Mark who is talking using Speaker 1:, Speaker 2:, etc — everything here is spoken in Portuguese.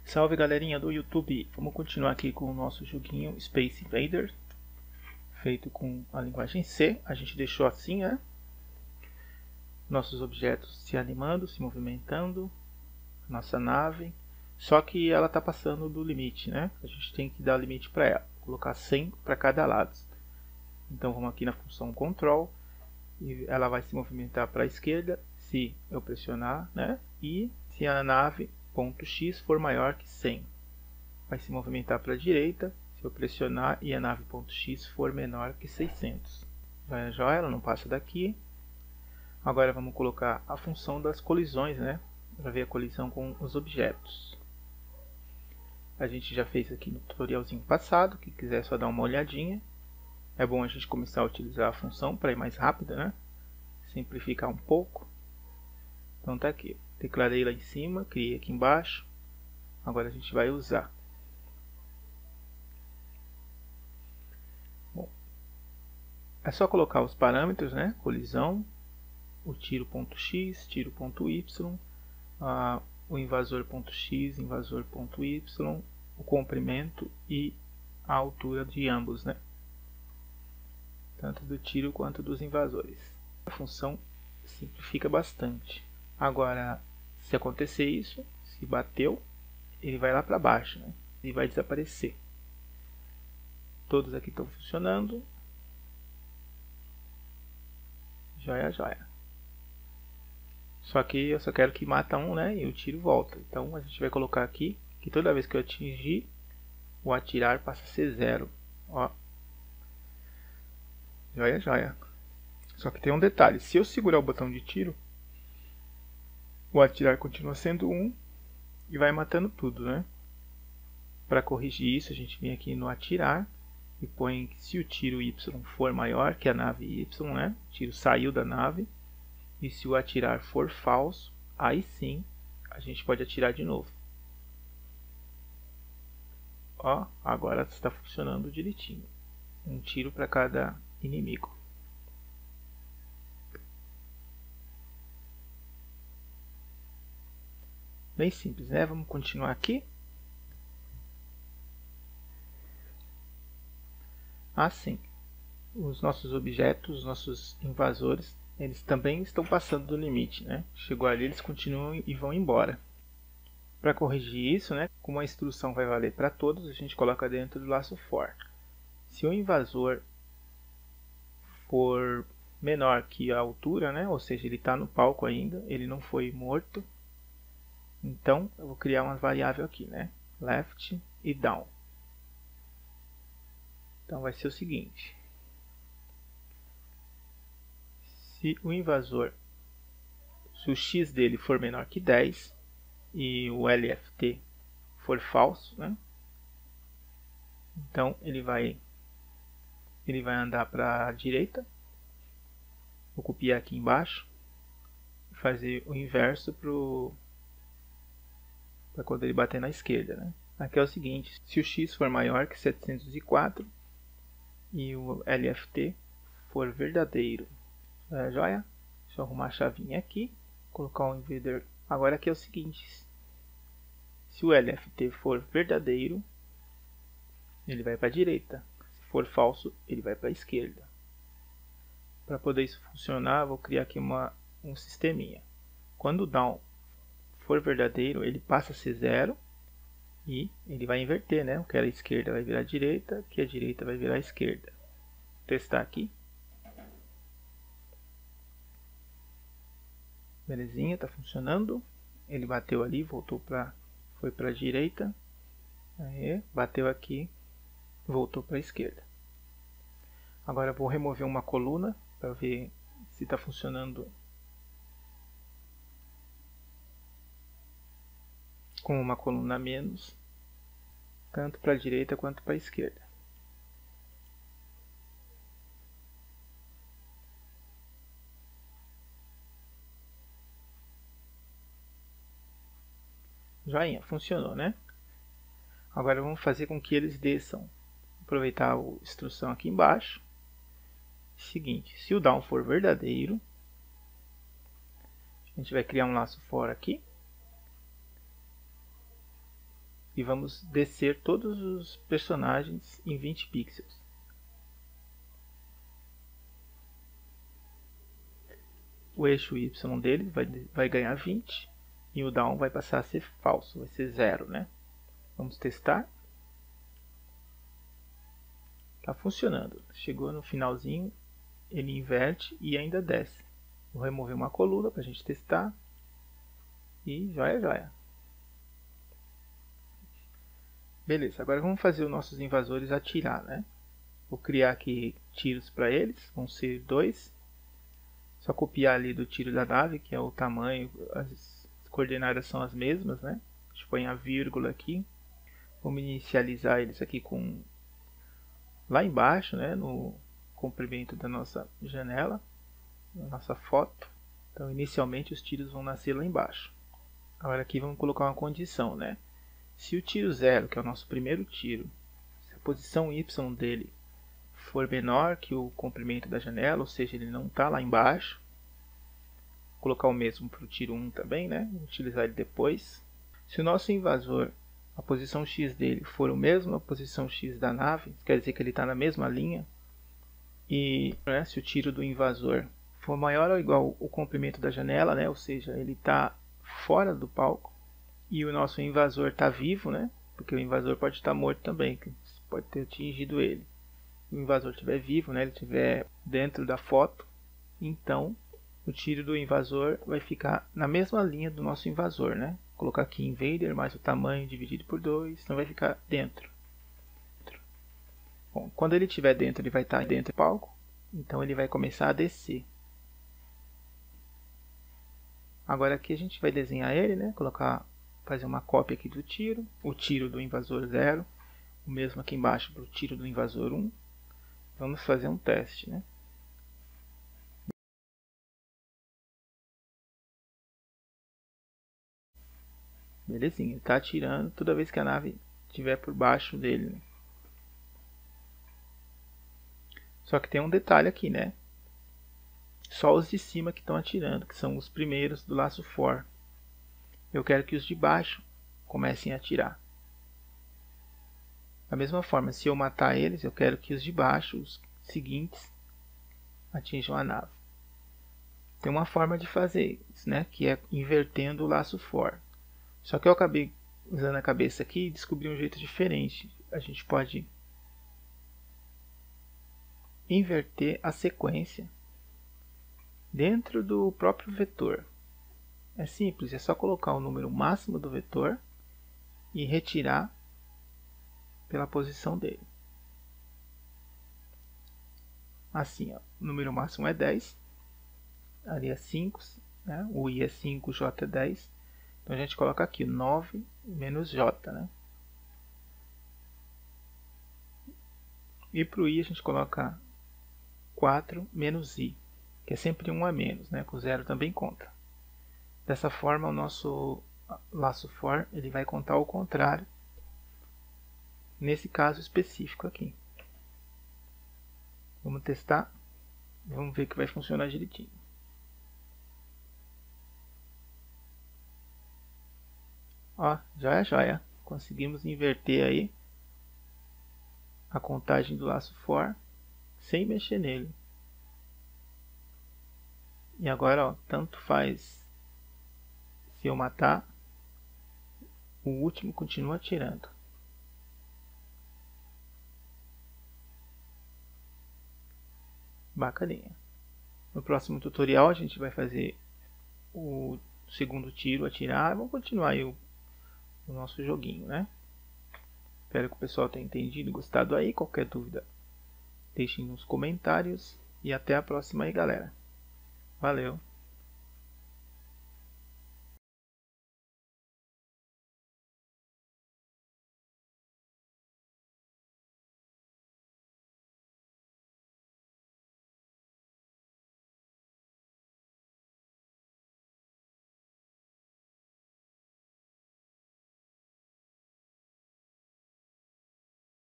Speaker 1: Salve galerinha do YouTube, vamos continuar aqui com o nosso joguinho Space Invaders, feito com a linguagem C. A gente deixou assim, né? Nossos objetos se animando, se movimentando, nossa nave, só que ela está passando do limite, né? A gente tem que dar limite para ela, colocar 100 para cada lado. Então vamos aqui na função Control, e ela vai se movimentar para a esquerda se eu pressionar, né? E se a nave .x for maior que 100, vai se movimentar para a direita se eu pressionar e a nave .x for menor que 600. Vai joia, ela não passa daqui. Agora vamos colocar a função das colisões, né? Para ver a colisão com os objetos. A gente já fez aqui no tutorialzinho passado, quem quiser só dar uma olhadinha. É bom a gente começar a utilizar a função para ir mais rápido, né? Simplificar um pouco. Então tá aqui, declarei lá em cima, criei aqui embaixo. Agora a gente vai usar. Bom, é só colocar os parâmetros, né? Colisão, o tiro.x, tiro.y, o invasor.x, invasor.y, o comprimento e a altura de ambos, né? Tanto do tiro quanto dos invasores. A função simplifica bastante. Agora, se acontecer isso, se bateu, ele vai lá para baixo, né? Ele vai desaparecer. Todos aqui estão funcionando. Joia, joia. Só que eu só quero que mata um, né? E o tiro volta. Então a gente vai colocar aqui que toda vez que eu atingir, o atirar passa a ser 0. Ó. Joia, joia. Só que tem um detalhe. Se eu segurar o botão de tiro, o atirar continua sendo 1 e vai matando tudo, né? Para corrigir isso, a gente vem aqui no atirar e põe que se o tiro Y for maior que a nave Y, né? O tiro saiu da nave. E se o atirar for falso, aí sim a gente pode atirar de novo. Ó, agora está funcionando direitinho. Um tiro para cada inimigo. Bem simples, né? Vamos continuar aqui. Assim, os nossos objetos, os nossos invasores, eles também estão passando do limite, né? Chegou ali, eles continuam e vão embora. Para corrigir isso, né? Como a instrução vai valer para todos, a gente coloca dentro do laço for. Se o invasor for menor que a altura, né? Ou seja, ele está no palco ainda, ele não foi morto. Então, eu vou criar uma variável aqui, né? Left e down. Então, vai ser o seguinte. Se o invasor, se o x dele for menor que 10 e o LFT for falso, né? Então, ele vai andar para a direita. Vou copiar aqui embaixo e fazer o inverso para quando ele bater na esquerda, né? Aqui é o seguinte, se o x for maior que 704 e o LFT for verdadeiro, joia? Deixa eu arrumar a chavinha aqui, colocar o invader. Agora aqui é o seguinte, se o LFT for verdadeiro, ele vai para a direita. Se for falso, ele vai para a esquerda. Para poder isso funcionar, vou criar aqui um sisteminha. Quando o down for verdadeiro, ele passa a ser 0 e ele vai inverter, né? O que era a esquerda vai virar a direita, o que a direita vai virar a esquerda. Vou testar aqui. Belezinha, tá funcionando. Ele bateu ali, foi para a direita. Aí, bateu aqui, voltou para a esquerda. Agora eu vou remover uma coluna para ver se está funcionando com uma coluna a menos, tanto para a direita quanto para a esquerda. Joinha, funcionou, né? Agora vamos fazer com que eles desçam. Aproveitar a instrução aqui embaixo. Seguinte, se o down for verdadeiro, a gente vai criar um laço for aqui. e vamos descer todos os personagens em 20 pixels. O eixo Y dele vai ganhar 20 e o down vai passar a ser falso, vai ser 0, né? Vamos testar. Está funcionando. Chegou no finalzinho, ele inverte e ainda desce. Vou remover uma coluna para a gente testar. E joia, joia. Beleza, agora vamos fazer os nossos invasores atirar, né? Vou criar aqui tiros para eles, vão ser 2. Só copiar ali do tiro da nave, que é o tamanho, as coordenadas são as mesmas, né? A gente põe a vírgula aqui. Vamos inicializar eles aqui com lá embaixo, né? No comprimento da nossa janela, da nossa foto. Então, inicialmente os tiros vão nascer lá embaixo. Agora aqui vamos colocar uma condição, né? Se o tiro 0, que é o nosso primeiro tiro, se a posição Y dele for menor que o comprimento da janela, ou seja, ele não está lá embaixo, vou colocar o mesmo para o tiro 1 também, né? Vou utilizar ele depois. Se o nosso invasor, a posição X dele for a mesma posição X da nave, quer dizer que ele está na mesma linha, e né, se o tiro do invasor for maior ou igual ao comprimento da janela, né? Ou seja, ele está fora do palco, e o nosso invasor está vivo, né? Porque o invasor pode estar morto também, que pode ter atingido ele. Se o invasor estiver vivo, né? Ele estiver dentro da foto, então o tiro do invasor vai ficar na mesma linha do nosso invasor, né? Vou colocar aqui invader mais o tamanho dividido por 2, então vai ficar dentro. Bom, quando ele estiver dentro, ele vai estar dentro do palco, então ele vai começar a descer. Agora aqui a gente vai desenhar ele, né? Fazer uma cópia aqui do tiro, o tiro do invasor 0, o mesmo aqui embaixo para o tiro do invasor 1. Vamos fazer um teste, né? Belezinha, ele está atirando toda vez que a nave estiver por baixo dele, né? Só que tem um detalhe aqui, né? Só os de cima que estão atirando, que são os primeiros do laço for. Eu quero que os de baixo comecem a atirar. Da mesma forma, se eu matar eles, eu quero que os de baixo, os seguintes, atinjam a nave. Tem uma forma de fazer isso, né? Que é invertendo o laço for. Só que eu acabei usando a cabeça aqui e descobri um jeito diferente. A gente pode inverter a sequência dentro do próprio vetor. É simples, é só colocar o número máximo do vetor e retirar pela posição dele. Assim, ó, o número máximo é 10, ali é 5, né? O I é 5, o J é 10. Então a gente coloca aqui 9 menos J, né? E para o I a gente coloca 4 menos I, que é sempre 1 a menos, né? Com o 0 também conta. Dessa forma, o nosso laço for ele vai contar ao contrário, nesse caso específico aqui. Vamos testar, vamos ver que vai funcionar direitinho. Ó, joia. Conseguimos inverter aí a contagem do laço for sem mexer nele. E agora, ó, tanto faz se eu matar, o último continua atirando. Bacaninha. No próximo tutorial a gente vai fazer o segundo tiro, atirar. Vamos continuar aí o nosso joguinho, né? Espero que o pessoal tenha entendido e gostado aí. Qualquer dúvida, deixem nos comentários. E até a próxima aí, galera. Valeu!